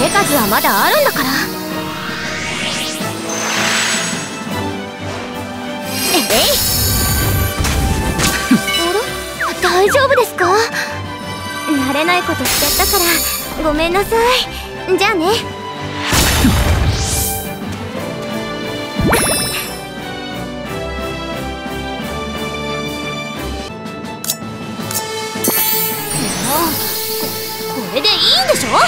手数はまだあるんだから。あら、大丈夫ですか？慣れないことしちゃったからごめんなさい。じゃあね。これでいいんでしょ？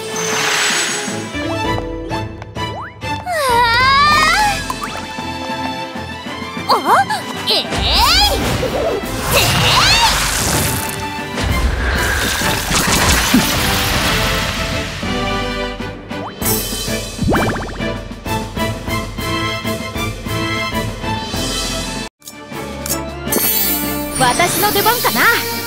私の出番かな。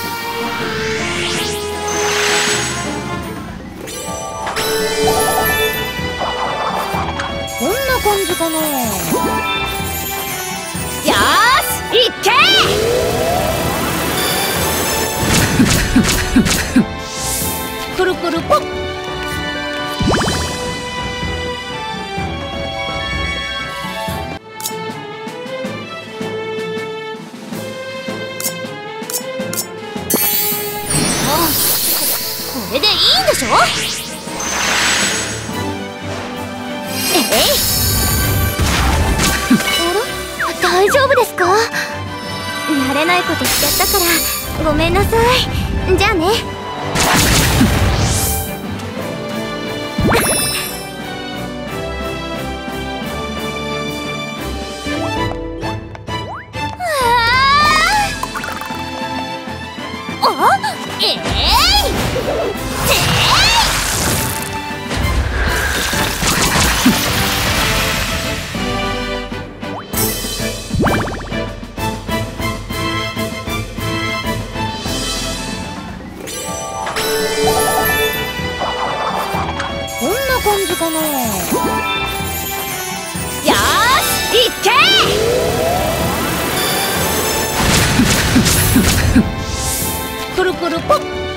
こんな感じかな。よーし、いっけーくるくるポッ。これでいいんでしょ？あら、大丈夫ですか？慣れないことしちゃったからごめんなさい。じゃあね。こんな感じかな。よーし、いっけーくるくるポッ。